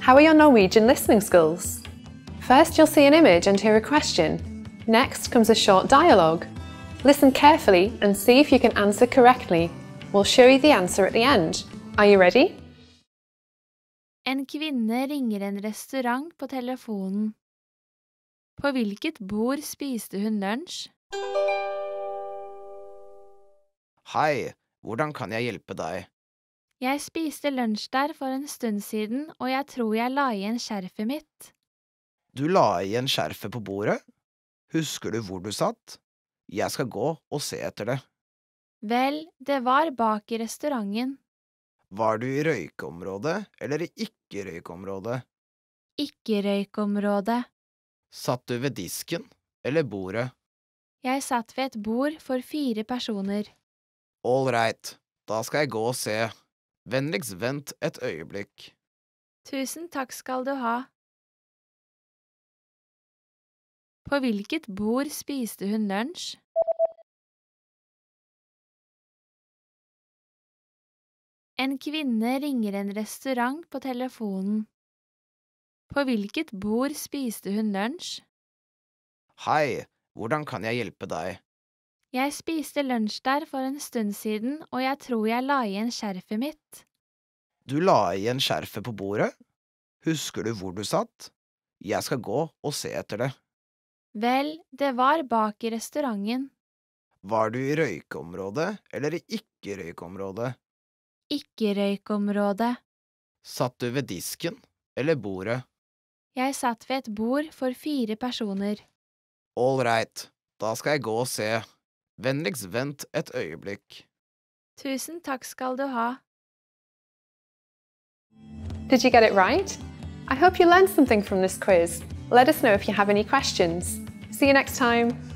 How are your Norwegian listening skills? First, you'll see an image and hear a question. Next comes a short dialogue. Listen carefully and see if you can answer correctly. We'll show you the answer at the end. Are you ready? En kvinne ringer en restaurant på telefonen. På hvilket bord spiste hun lunsj? Hei, hvordan kan jeg hjelpe deg? Jeg spiste lunsj der for en stund siden, og jeg tror jeg la igjen skjerfet mitt. Du la igjen skjerfet på bordet? Husker du hvor du satt? Jeg skal gå og se etter det. Vel, det var bak i restauranten. Var du i røykeområdet eller i ikke-røykeområdet? Ikke-røykområdet. Satt du ved disken eller bordet? Jeg satt ved et bord for 4 personer. All right, da skal jeg gå og se. Vennligst vent et øyeblikk. Tusen takk skal du ha. På hvilket bord spiste hun lunsj? En kvinne ringer en restaurant på telefonen. På hvilket bord spiste hun lunsj? Hei, hvordan kan jeg hjelpe deg? Jeg spiste lunsj der for en stund siden, og jeg tror jeg la igjen skjerfet mitt. Du la igjen skjerfet på bordet? Husker du hvor du satt? Jeg skal gå og se etter det. Vel, det var bak i restauranten. Var du i røykeområdet eller i ikke-røykeområdet? Ikke-røykområdet. Satt du ved disken eller bordet? Jeg satt ved et bord for 4 personer. All right, da skal jeg gå og se. Vennligst vent et øyeblikk. Tusen takk skal du ha. Did you get it right? I hope you learned something from this quiz. Let us know if you have any questions. See you next time.